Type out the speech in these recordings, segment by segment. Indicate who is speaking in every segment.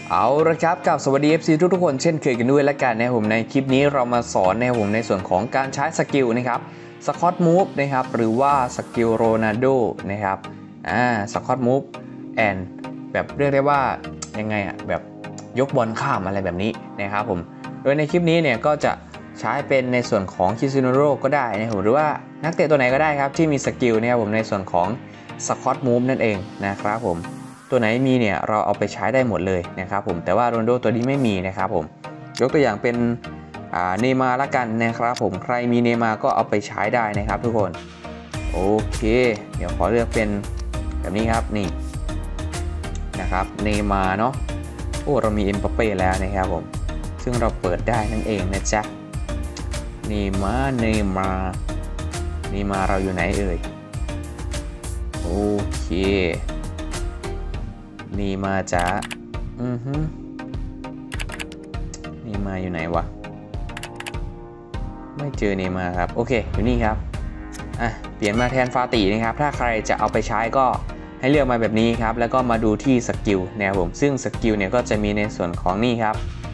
Speaker 1: เอาละครับกับสวัสดี FC ทุกคนเช่นเคยกันด้วยและกันนะครับผมในคลิปนี้เรามาสอนนะครับผมในส่วนของการใช้สกิลนะครับสควอตมูฟนะครับหรือว่าสกิลโรนัลโดนะครับสควอตมูฟแอนแบบเรียกได้ว่ายังไงแบบยกบอลข้ามอะไรแบบนี้นะครับผมโดยในคลิปนี้เนี่ยก็จะใช้เป็นในส่วนของคริสเตียโนโรก็ได้นะครับหรือว่านักเตะตัวไหนก็ได้ครับที่มีสกิลนะครับผมในส่วนของสควอตมูฟนั่นเองนะครับผมตัวไหนมีเนี่ยเราเอาไปใช้ได้หมดเลยนะครับผมแต่ว่าโรนัลโดตัวนี้ไม่มีนะครับผมยกตัวอย่างเป็นเนย์มาร์ละกันนะครับผมใครมีเนย์มาร์ก็เอาไปใช้ได้นะครับทุกคนโอเคเดี๋ยวขอเลือกเป็นแบบนี้ครับนี่นะครับเนย์มาร์เนาะโอ้เรามีเอ็มบัปเป้แล้วนะครับผมซึ่งเราเปิดได้นั่นเองนะจ๊ะเนย์มาร์เราอยู่ไหนเอ่ยโอเคนี่มาจ้ะนี่มาอยู่ไหนวะไม่เจอนี่มาครับโอเคอยู่นี่ครับเปลี่ยนมาแทนฟาตินะครับถ้าใครจะเอาไปใช้ก็ให้เลือกมาแบบนี้ครับแล้วก็มาดูที่สกิลนะครับผมซึ่งสกิลเนี่ยก็จะมีในส่วนของนี่ครับ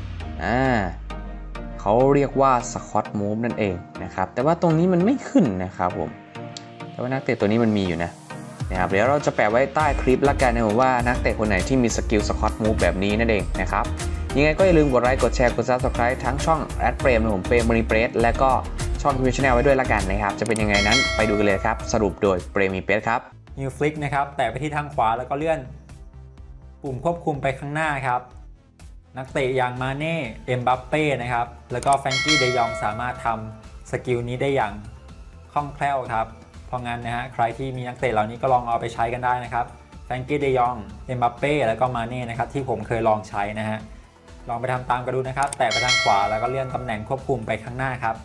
Speaker 1: เขาเรียกว่าสควอตมูฟนั่นเองนะครับแต่ว่าตรงนี้มันไม่ขึ้นนะครับผมแต่ว่านักเตะตัวนี้มันมีอยู่นะครับเดี๋ยวเราจะแปะไว้ใต้คลิปละกันนะผมว่านักเตะคนไหนที่มีสกิลสควอตมูฟแบบนี้นั่นเองนะครับยังไงก็อย่าลืมกดไลค์กดแชร์กด Subscribe ทั้งช่องแอดเฟรมนะผมเฟรมบริเปรสและก็ช่องพิมพ์ชาแนลไว้ด้วยละกันนะครับจะเป็นยังไงนั้นไปดูกันเลยครับสรุปโดยเปรมีเปสครับ
Speaker 2: New Flick นะครับแตะไปที่ทางขวาแล้วก็เลื่อนปุ่มควบคุมไปข้างหน้าครับนักเตะอย่างมาเน่เอ็มบัปเป้นะครับแล้วก็แฟรงกี้เดยองสามารถทำสกิลนี้ได้อย่างคล่องแคล่วครับเพราะงั้นนะฮะใครที่มีนักเตะเหล่านี้ก็ลองเอาไปใช้กันได้นะครับแฟรงกี้เดยองเอ็มบัปเป้แล้วก็มาเน่นะครับที่ผมเคยลองใช้นะฮะลองไปทำตามกันดูนะครับแตะไปทางขวาแล้วก็เลื่อนตำแหน่งควบคุมไปข้างหน้าครับ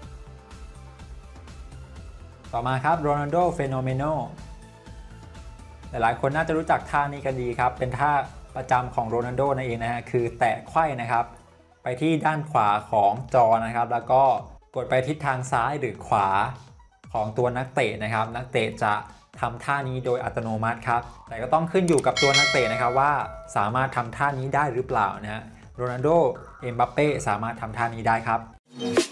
Speaker 2: ต่อมาครับโรนัลโดเฟโนเมโนหลายๆคนน่าจะรู้จักท่านี้กันดีครับเป็นท่าประจำของโรนัลโดนั่นเองนะฮะคือแตะไขว้นะครับไปที่ด้านขวาของจอนะครับแล้วก็กดไปทิศทางซ้ายหรือขวาของตัวนักเตะนะครับนักเตะจะทำท่านี้โดยอัตโนมัติครับแต่ก็ต้องขึ้นอยู่กับตัวนักเตะนะครับว่าสามารถทำท่านี้ได้หรือเปล่านะฮะโรนัลโดเอ็มบัปเป้สามารถทำท่านี้ได้ครับ